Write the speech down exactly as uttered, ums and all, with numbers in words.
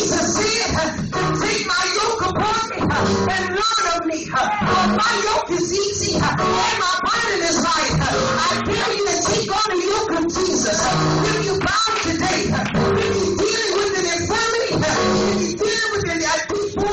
Jesus said, take my yoke upon me and learn of me. For my yoke is easy and my burden is light. I dare you to take on the yoke of Jesus. If you bow today, if you're dealing with an infirmity, if you're dealing with an